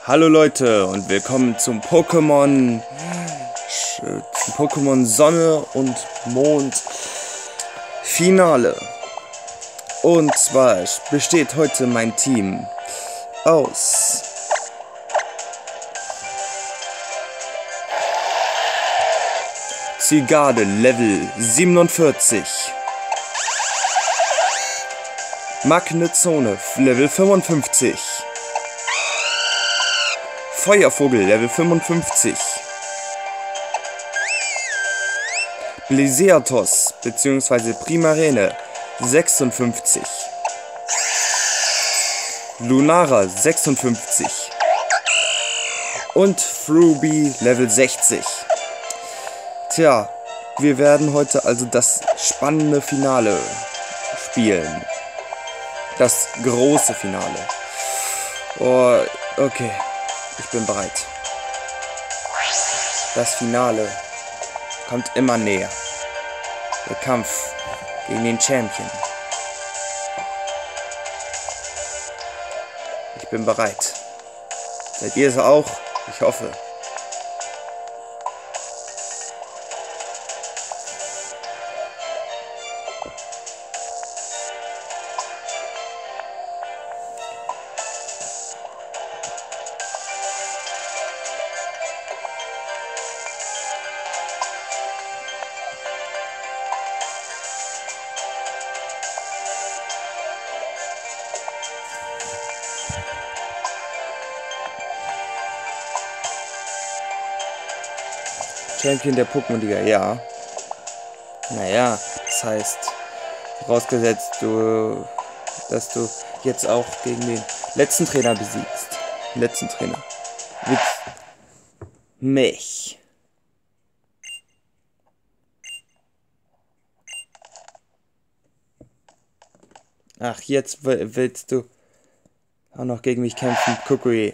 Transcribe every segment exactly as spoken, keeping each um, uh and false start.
Hallo Leute und willkommen zum Pokémon zum Pokémon Sonne und Mond Finale. Und zwar besteht heute mein Team aus Zygarde Level siebenundvierzig, Magnezone Level fünfundfünfzig, Feuervogel Level fünfundfünfzig, Blizzardos bzw. Primarene sechsundfünfzig, Lunara sechsundfünfzig und Fruby Level sechzig. Tja, wir werden heute also das spannende Finale spielen. Das große Finale. Oh, okay. Ich bin bereit. Das Finale kommt immer näher. Der Kampf gegen den Champion. Ich bin bereit. Seid ihr es auch? Ich hoffe. Champion der Pokémon-Liga, ja. Naja, das heißt, vorausgesetzt, du, dass du jetzt auch gegen den letzten Trainer besiegst. Den letzten Trainer. Mit mich. Ach, jetzt willst du auch noch gegen mich kämpfen, Kukui.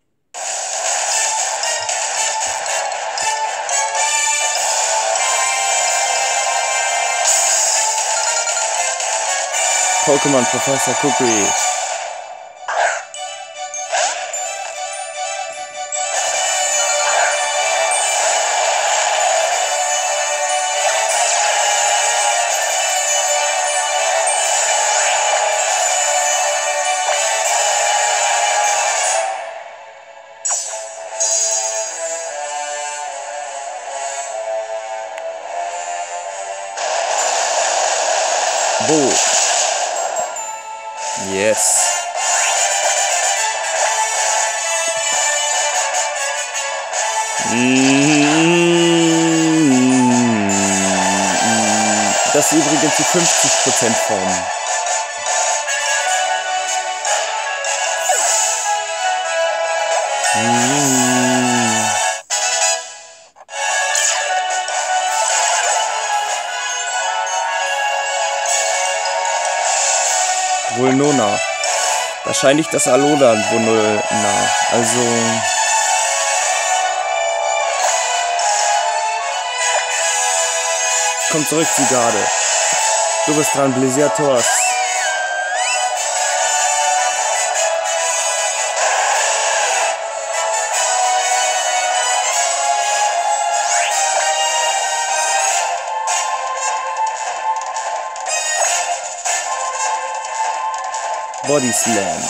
Pokémon Professor Kukui. Bo. Yes. Das ist übrigens die fünfzig Prozent Form. Vulnona. Wahrscheinlich das Alolan Vulnona. Also. Komm zurück, Zygarde. Du bist dran, Blizzardos. Body Slam.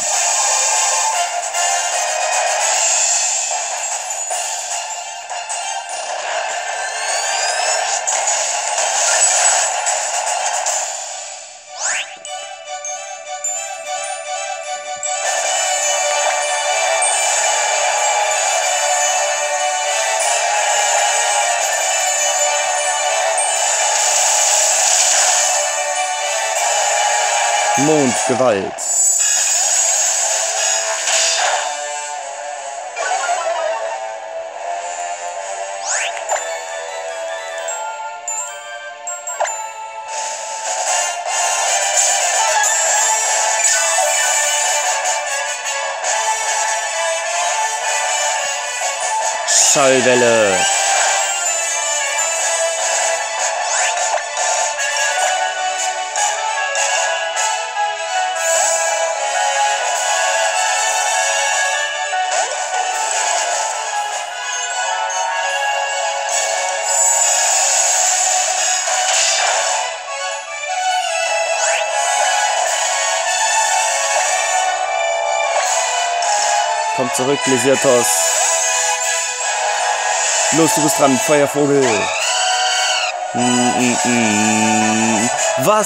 Mondgewalt. Schallwelle. Komm zurück, Lesiatos. Los, du bist dran, Feuervogel. Mm -mm -mm. Was?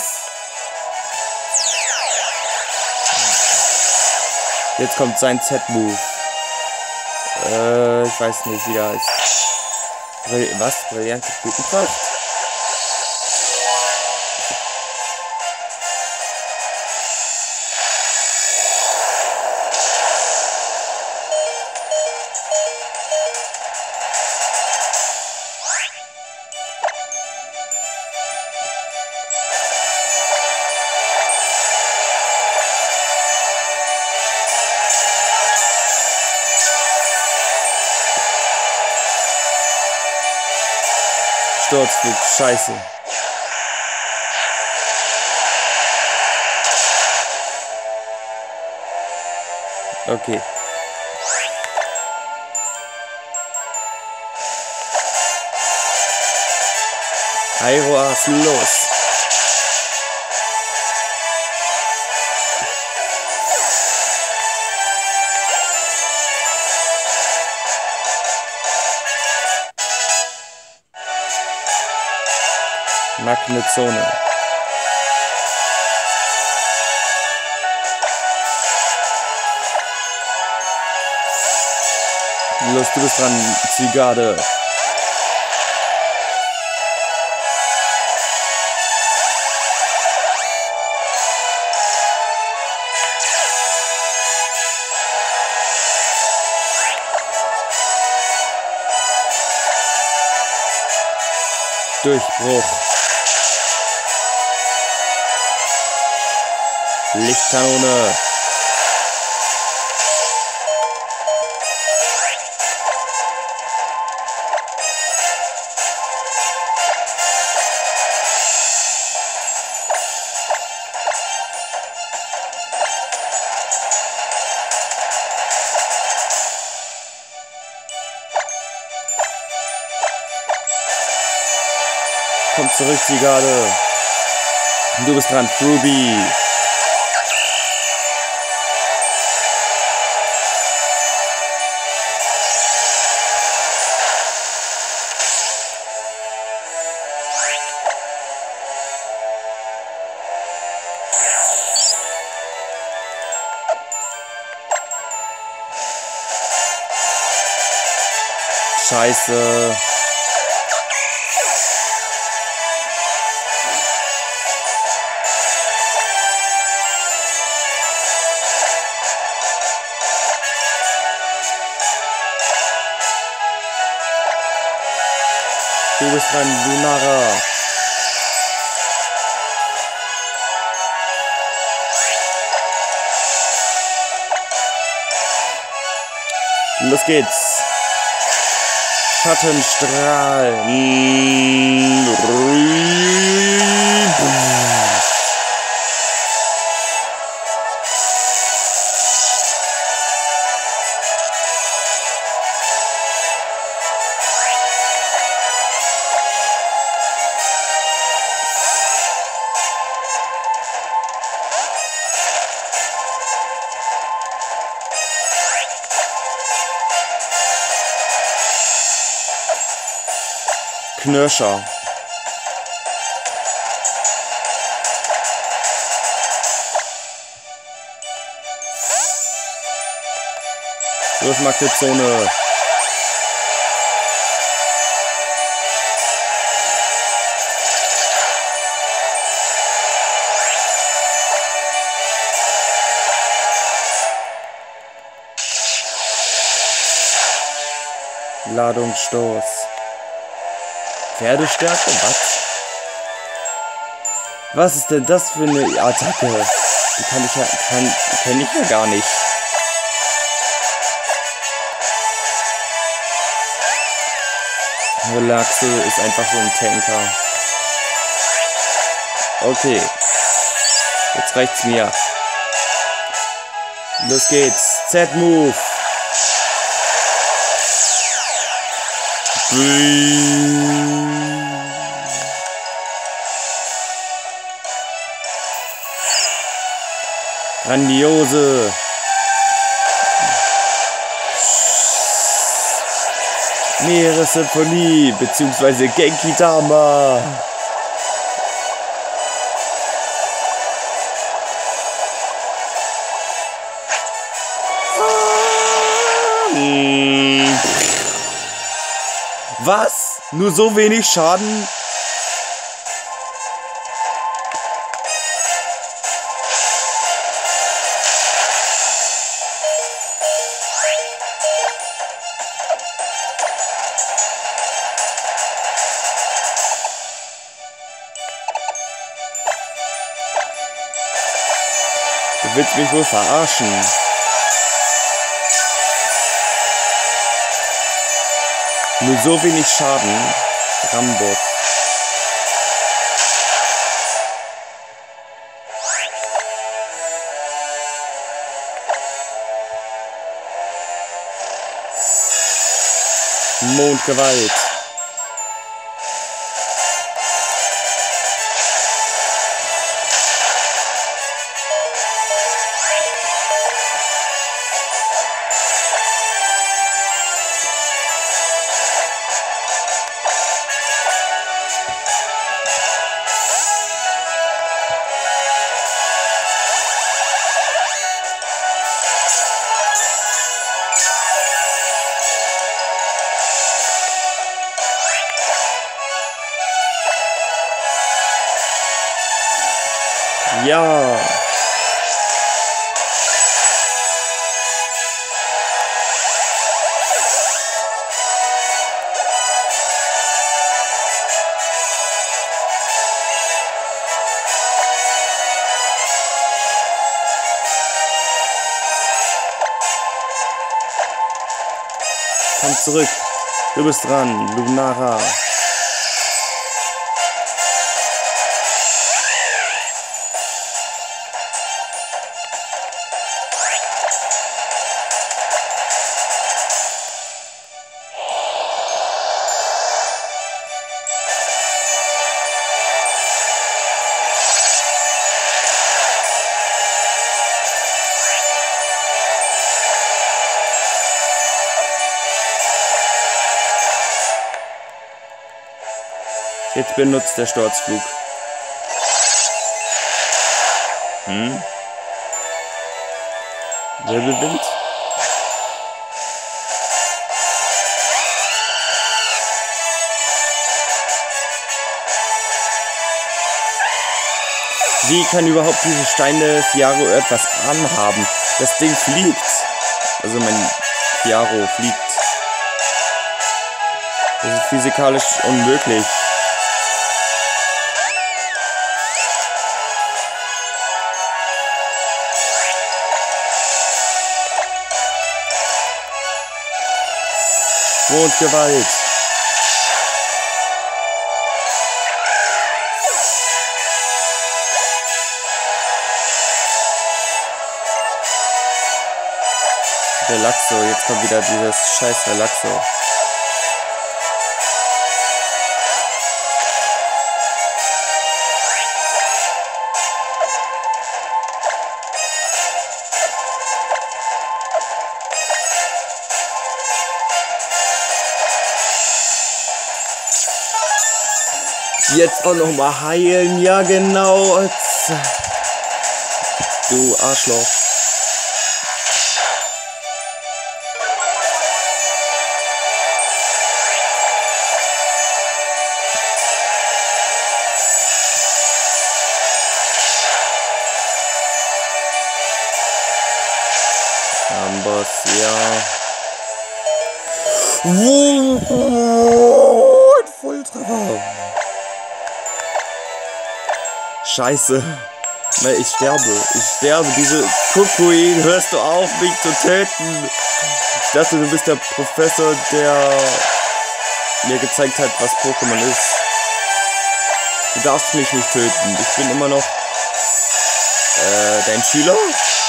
Jetzt kommt sein Z-Move. Äh, ich weiß nicht, wie der heißt. Brill was? Brillante Blütenpracht? Sturzflug, scheiße. Okay. Aeroas, los. Magnezone. Los, du bist dran, Zygarde. Durchbruch. Lichtkanone. Komm zurück, Zygarde. Du bist dran, Ruby. Scheiße. Du bist dran, Lunara. Los geht's. Schattenstrahl. Knirscher. Los, Magnezone. Ladungsstoß. Pferdestärke? Was? Was ist denn das für eine Attacke? Die kann ich ja, kann, kenne ich ja gar nicht. Relaxo ist einfach so ein Tanker. Okay. Jetzt reicht's mir. Los geht's. Z-Move. Grandiose. Meeressymphonie, beziehungsweise Genki Dama. Hm. Was? Nur so wenig Schaden? Du willst mich wohl verarschen. Nur so wenig Schaden. Rambos. Mondgewalt. Ja. Komm zurück. Du bist dran, Lunara. Jetzt benutzt der Sturzflug. Hm? Wirbelwind? Wie kann überhaupt diese Steine Fiaro etwas anhaben? Das Ding fliegt. Also mein Fiaro fliegt. Das ist physikalisch unmöglich. Mondgewalt. Relaxo, jetzt kommt wieder dieses scheiß Relaxo. Jetzt auch noch mal heilen, ja genau. Du Arschloch. Amboss, ja. Oh, ein Volltreffer. Scheiße. Ich sterbe. Ich sterbe. Diese Kukuin, hörst du auf, mich zu töten? Ich dachte, du bist der Professor, der mir gezeigt hat, was Pokémon ist. Du darfst mich nicht töten. Ich bin immer noch äh, dein Schüler.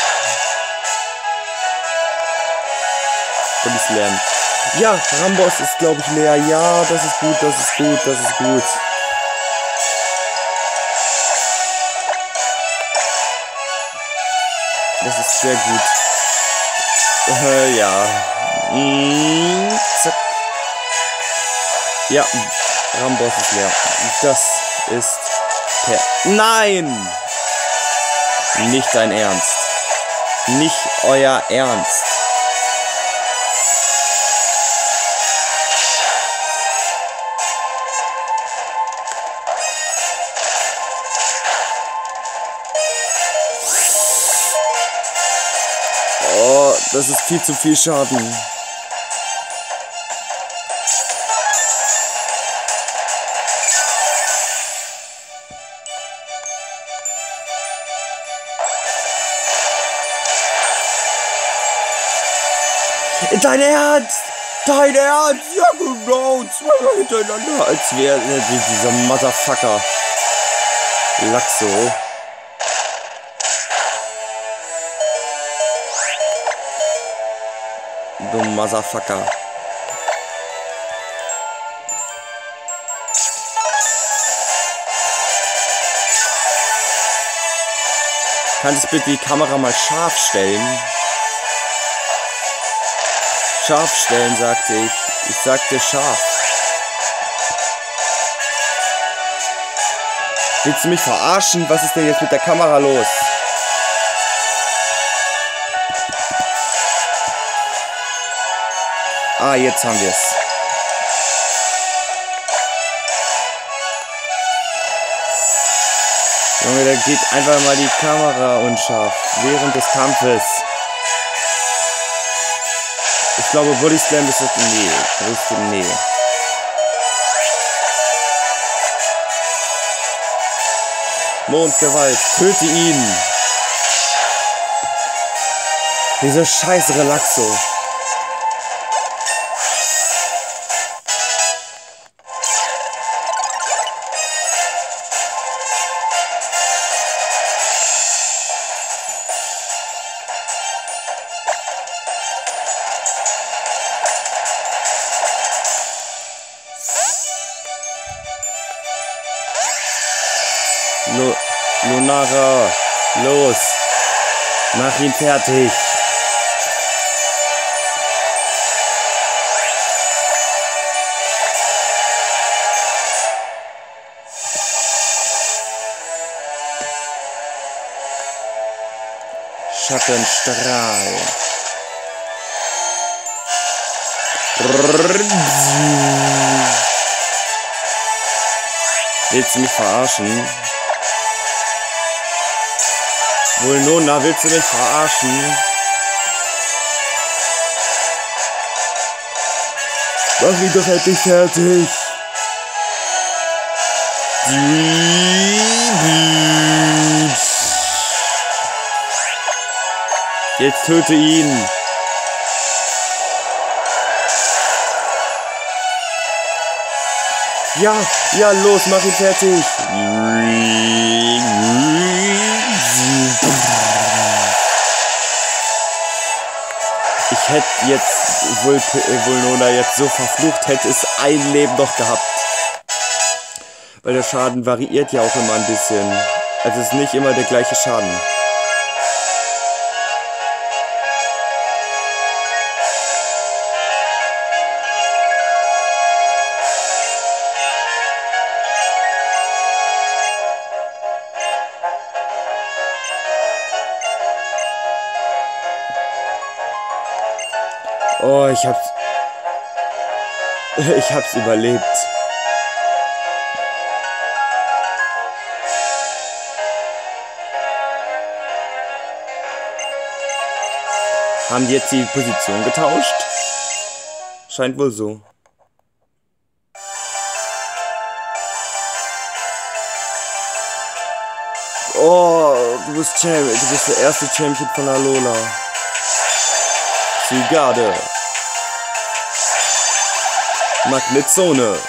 Und ich lernen. Ja, Rambos ist, glaube ich, leer. Ja, das ist gut, das ist gut, das ist gut. Das ist sehr gut. Äh, ja. Mm, zack. Ja, Ramboss ist leer. Das ist per... Nein! Nicht dein Ernst. Nicht euer Ernst. Oh, das ist viel zu viel Schaden. Dein Ernst! Dein Ernst! Ja genau! Zweimal hintereinander! Als wäre dieser Motherfucker. Laxo. Du Motherfucker. Kannst du bitte die Kamera mal scharf stellen? Scharf stellen, sagte ich. Ich sagte scharf. Willst du mich verarschen? Was ist denn jetzt mit der Kamera los? Ah, jetzt haben wir es. Junge, da geht einfach mal die Kamera unscharf. Während des Kampfes. Ich glaube, Body Slam ist das... Nee. Richtig, nee. Mondgewalt. Töte ihn. Diese scheiß Relaxo. Lu Lunara, los, mach ihn fertig. Schattenstrahl. Willst du mich verarschen? Vulnona, willst du mich verarschen? Mach ihn doch endlich fertig. Jetzt töte ihn. Ja, ja, los, mach ihn fertig. Ich hätte jetzt Vul Vulnona jetzt so verflucht, hätte es ein Leben noch gehabt. Weil der Schaden variiert ja auch immer ein bisschen. Also es ist nicht immer der gleiche Schaden. Oh, ich hab's... Ich hab's überlebt. Haben die jetzt die Position getauscht? Scheint wohl so. Oh, du bist Champion. Du bist der erste Champion von Alola. Zygarde. Magnetzone.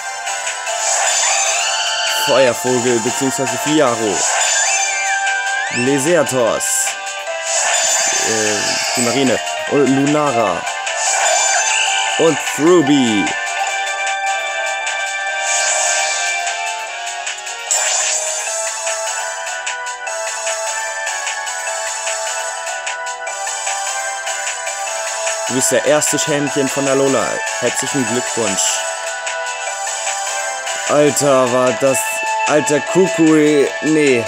Feuervogel bzw. Fiaro. Lesertos. Äh, Primarine. Und Lunara. Und Ruby. Du bist der erste Champion von Alola. Herzlichen Glückwunsch. Alter, war das... Alter Kukui... Nee.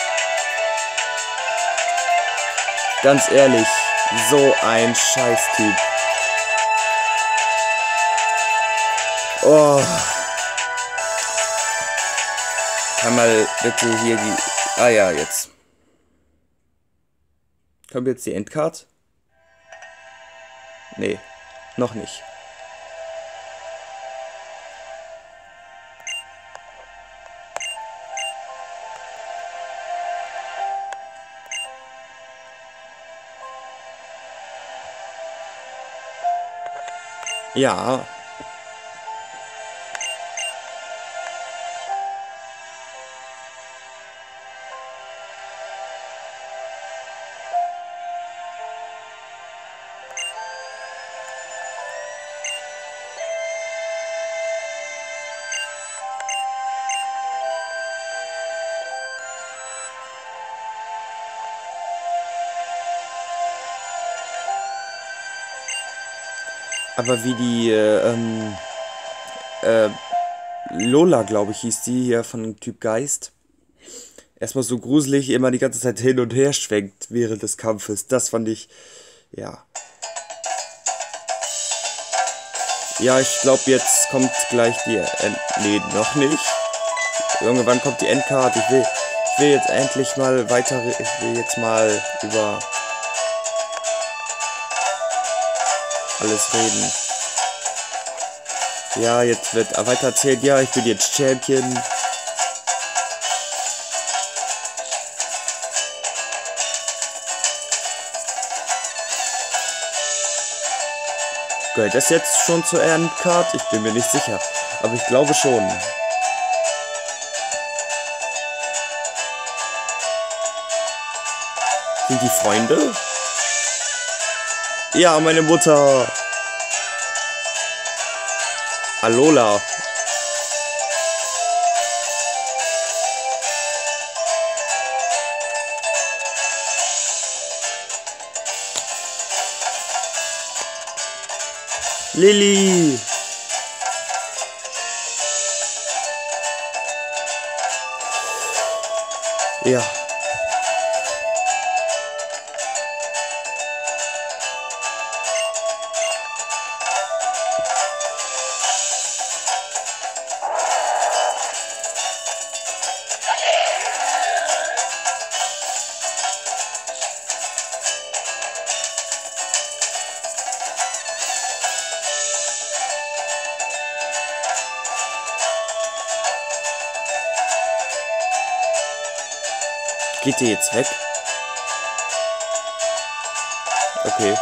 Ganz ehrlich, so ein Scheißtyp. Oh. Kann mal bitte hier die... Ah ja, jetzt. Kommt jetzt die Endcard? Nee, noch nicht. Ja. Aber wie die, äh, ähm, äh, Lola, glaube ich, hieß die hier von Typ Geist, erstmal so gruselig immer die ganze Zeit hin und her schwenkt während des Kampfes. Das fand ich, ja. Ja, ich glaube, jetzt kommt gleich die End... Nee, noch nicht. Irgendwann kommt die Endcard. Ich will, ich will jetzt endlich mal weiter... Ich will jetzt mal über... alles reden. Ja, jetzt wird weiter erzählt, ja, ich bin jetzt Champion. Gehört das jetzt schon zur Endcard? Ich bin mir nicht sicher, aber ich glaube schon. Sind die Freunde? Ja, meine Mutter. Alola. Lilly. Ja. Geht die jetzt weg? Okay.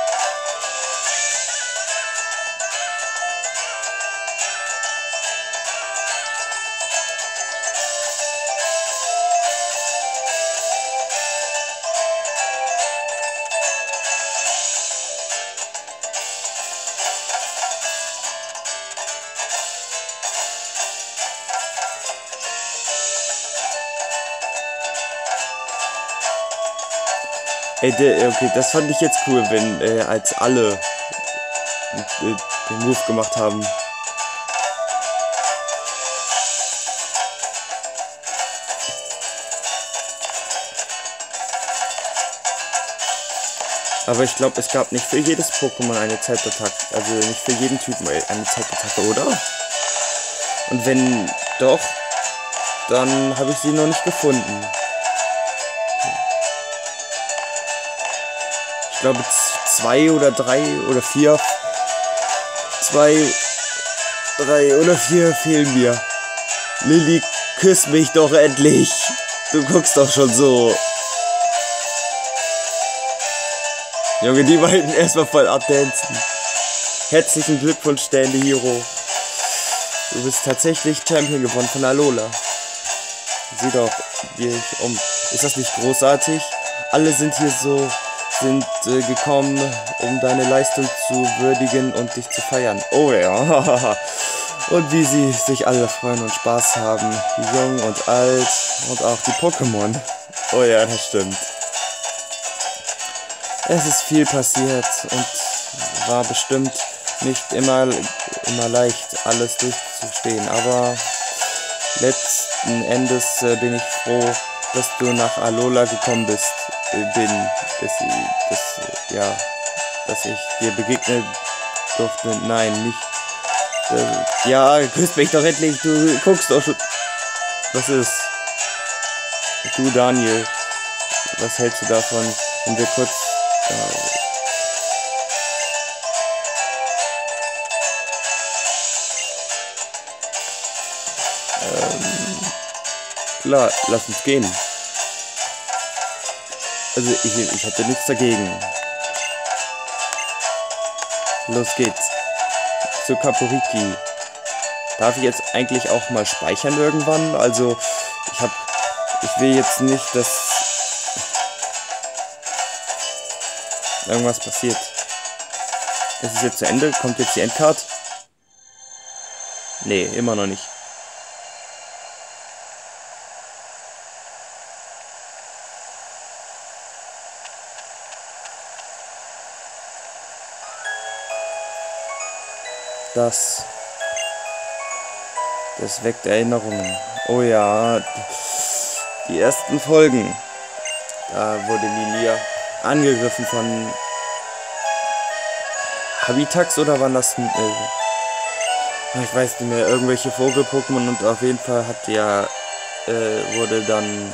Ey, der, okay, das fand ich jetzt cool, wenn äh, als alle äh, den Move gemacht haben. Aber ich glaube, es gab nicht für jedes Pokémon eine Zeitattacke, also nicht für jeden Typen eine Zeitattacke, oder? Und wenn doch, dann habe ich sie noch nicht gefunden. Ich glaube zwei oder drei oder vier. Zwei, drei oder vier fehlen mir. Lilly, küss mich doch endlich. Du guckst doch schon so. Junge, die beiden erstmal voll abdancen. Herzlichen Glückwunsch, Stanley Hero. Du bist tatsächlich Champion gewonnen von Alola. Sieh doch, wie ich um. Ist das nicht großartig? Alle sind hier so... sind äh, gekommen, um deine Leistung zu würdigen und dich zu feiern. Oh ja. Und wie sie sich alle freuen und Spaß haben. Jung und alt und auch die Pokémon. Oh ja, das stimmt. Es ist viel passiert und war bestimmt nicht immer, immer leicht, alles durchzustehen. Aber letzten Endes äh, bin ich froh, dass du nach Alola gekommen bist. Äh, bin, dass, ich, dass, äh, ja, dass ich dir begegnen durfte. Nein, nicht. Äh, ja, küsst mich doch endlich. Du guckst doch schon. Was ist? Du, Daniel. Was hältst du davon, wenn wir kurz... Äh, Klar, lass uns gehen. Also ich, ich hätte nichts dagegen. Los geht's. Zu Kaporiki. Darf ich jetzt eigentlich auch mal speichern irgendwann? Also ich hab... Ich will jetzt nicht, dass irgendwas passiert. Ist es jetzt zu Ende? Kommt jetzt die Endcard? Nee, immer noch nicht. Das, das weckt Erinnerungen. Oh ja, die ersten Folgen. Da wurde Lilia angegriffen von Habitax oder waren das? Äh, ich weiß nicht mehr, irgendwelche Vogel-Pokémon und auf jeden Fall hat ja äh, wurde dann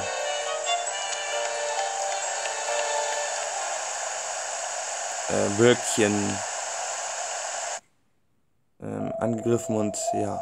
äh, Wölkchen ähm, angegriffen und ja.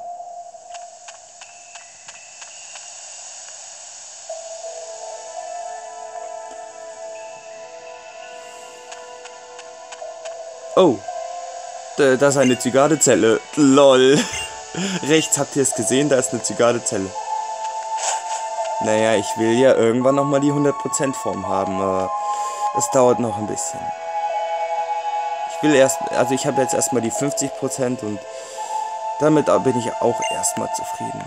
Oh, da ist eine Zygadezelle. Lol. Rechts habt ihr es gesehen, da ist eine Zygadezelle. Naja, ich will ja irgendwann nochmal die hundert Prozent Form haben, aber das dauert noch ein bisschen. Ich will erst, also ich habe jetzt erstmal die fünfzig Prozent und damit bin ich auch erstmal zufrieden.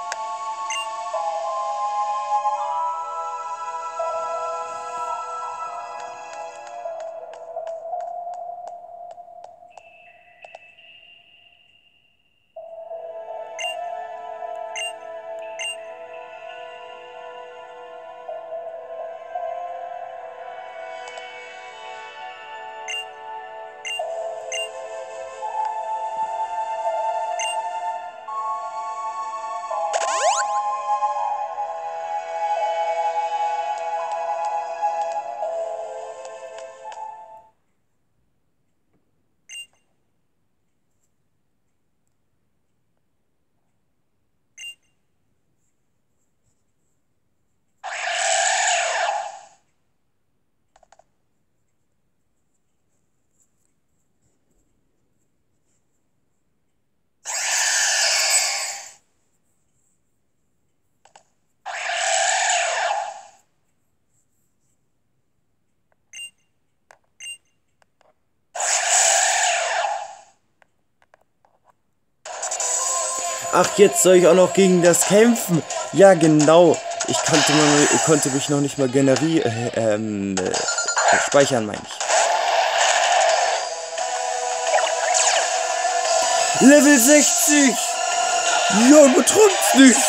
Ach, jetzt soll ich auch noch gegen das kämpfen. Ja, genau. Ich konnte, mal, konnte mich noch nicht mal generieren. Äh, ähm, äh, speichern, meine ich. Level sechzig! Ja, übertreibt's nicht!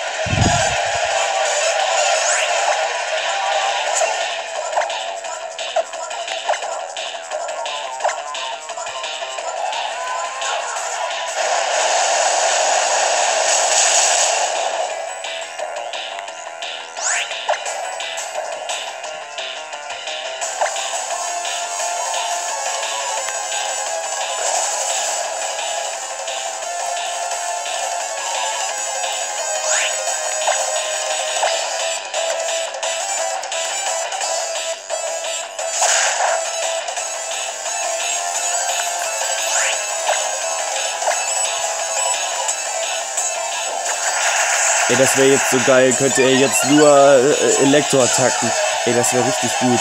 Ey, das wäre jetzt so geil. Könnte er jetzt nur äh, Elektroattacken. Ey, das wäre richtig gut.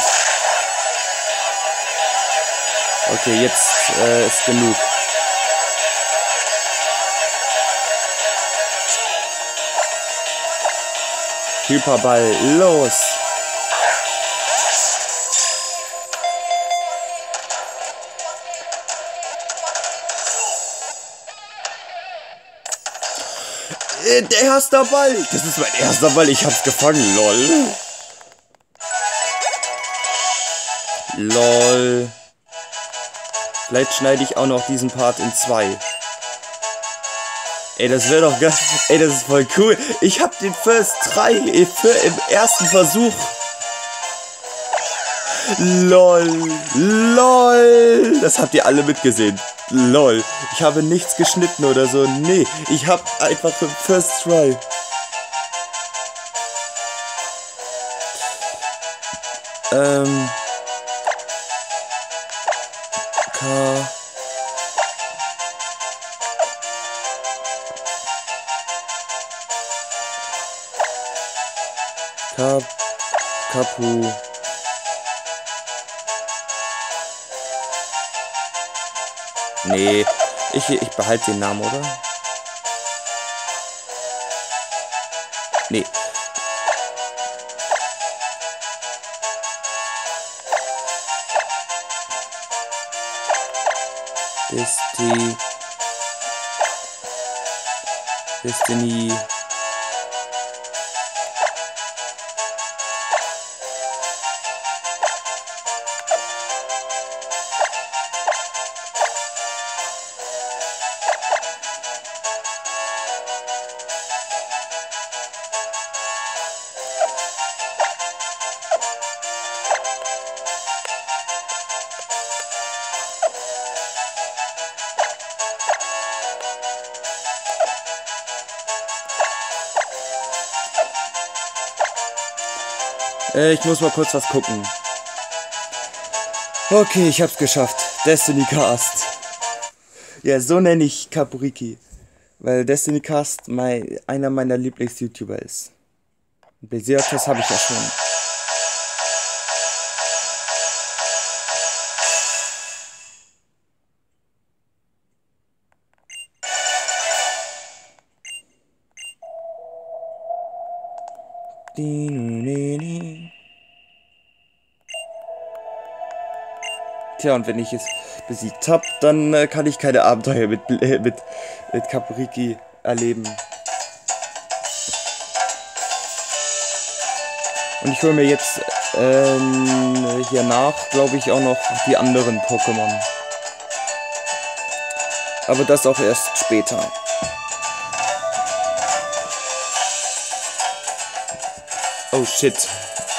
Okay, jetzt äh, ist genug. Hyperball, los! Äh, der erste Ball. Das ist mein erster Ball. Ich hab's gefangen, lol. Lol. Vielleicht schneide ich auch noch diesen Part in zwei. Ey, das wäre doch geil. Ey, das ist voll cool. Ich hab den First Try im ersten Versuch. LOL. LOL. Das habt ihr alle mitgesehen. LOL. Ich habe nichts geschnitten oder so. Nee, ich hab einfach im First Try. Ähm. K. Kap. Kapu. Nee, ich, ich behalte den Namen, oder? Nee. Desti... Destiny... Äh, ich muss mal kurz was gucken. Okay, ich hab's geschafft. Destiny Cast. Ja, so nenne ich Kaburiki. Weil Destiny Cast mein, einer meiner Lieblings-YouTuber ist. Berserkers habe ich ja schon. Tja, und wenn ich es besiegt habe, dann äh, kann ich keine Abenteuer mit, äh, mit, mit Kaburiki erleben. Und ich hole mir jetzt ähm, hier nach, glaube ich, auch noch die anderen Pokémon. Aber das auch erst später. Oh shit.